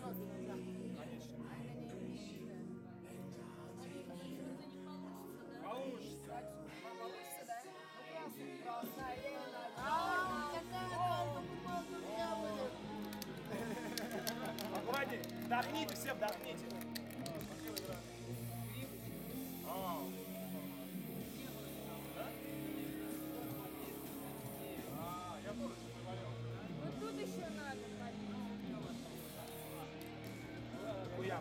Конечно. Получится. Получится, да? Ну, красная Лена. Аккуратнее. Вдохните, все вдохните. Я тоже что-то говорил. Вот тут еще надо. Хуя.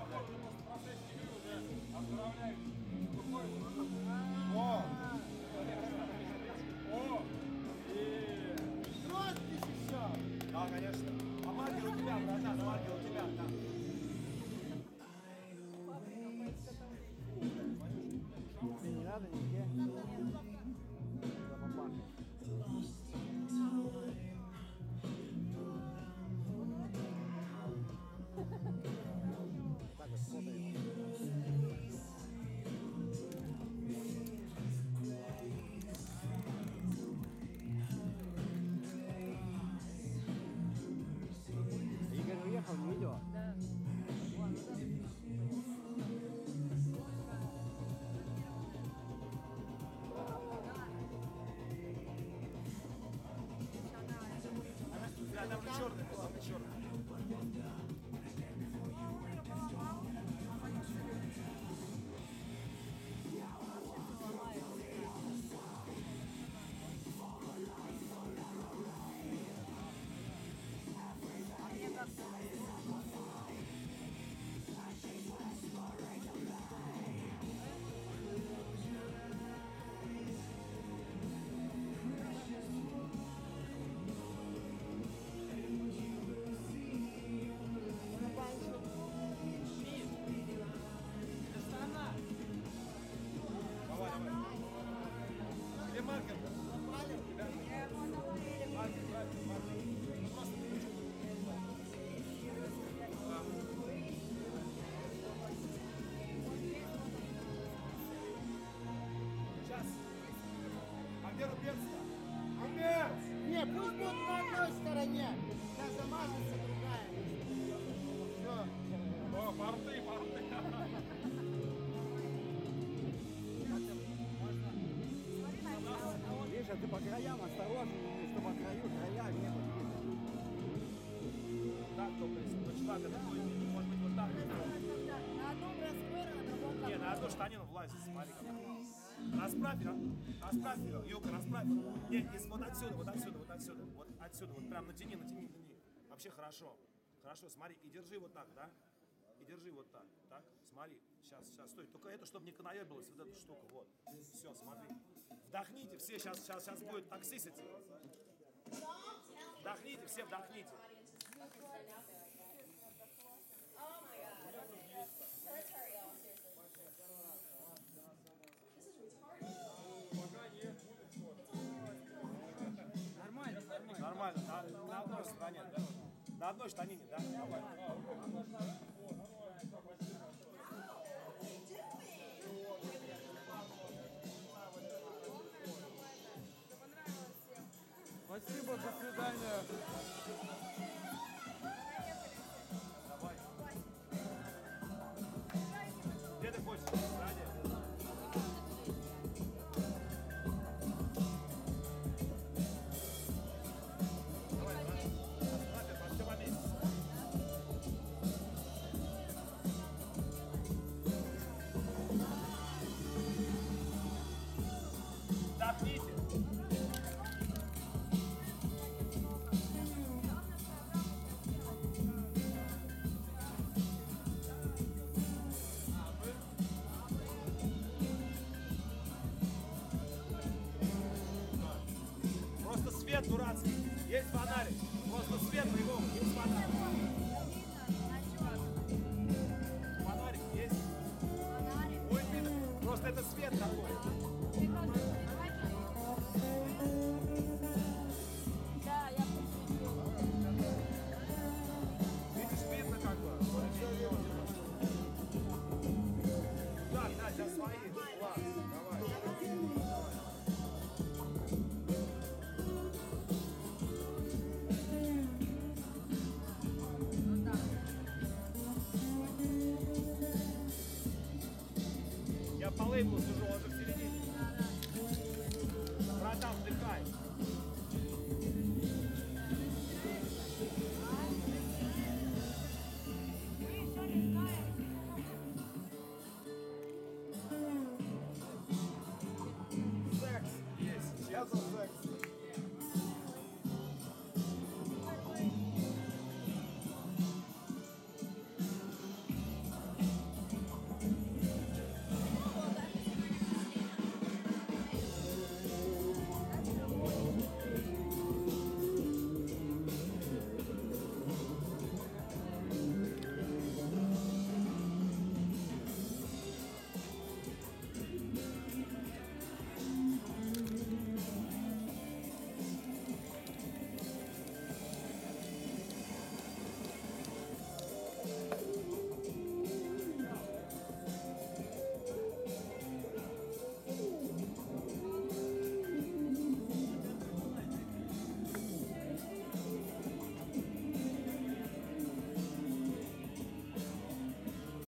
О! Кровь еще! Да, конечно. А маркер у тебя, братан, маркер у тебя. Да. Не надо нигде. Так вот смотрим. Игорь уехал, не видела? Да. Да, там же черный, там же черный. Давай, давай. Где маркер? Маркер, маркер. Ну, просто сейчас. А где рубец-то? Рубец! Не, пусть будет на одной стороне. Сейчас замажется другая. Все. О, порты. Видишь, а ты по краям осторожнее, чтобы по краю края не было. Так, только если точно так, это будет, может быть, вот так. На одном раскрой, на другом Не, на одну штанину влазит, смотри как. Расправь ее, Юка, расправь. Не, вот отсюда, вот отсюда, вот отсюда, вот отсюда, вот прям натяни. Вообще хорошо. Хорошо, смотри, и держи вот так, да? И держи вот так, так, смотри, сейчас, стой. Только это, чтобы не канаебилась вот эта штука, вот. Все, смотри. Вдохните все, сейчас будет toxicity. Вдохните, все вдохните. Нормально, на одной стороне, да? На одной штанине, да? Давай. Спасибо, до свидания. Давай. Где ты хочешь? Сзади? Давай, по всем месяце. Вдохните. Просто свет дурацкий. Есть фонарик. Просто свет на его. Есть фонарик. Фонарик есть. Ой, видно. Просто это свет такой. Да, я посвятила. Видишь, видно как бы. Да, сейчас свои. Ладно, давай. лейблу свяжусь.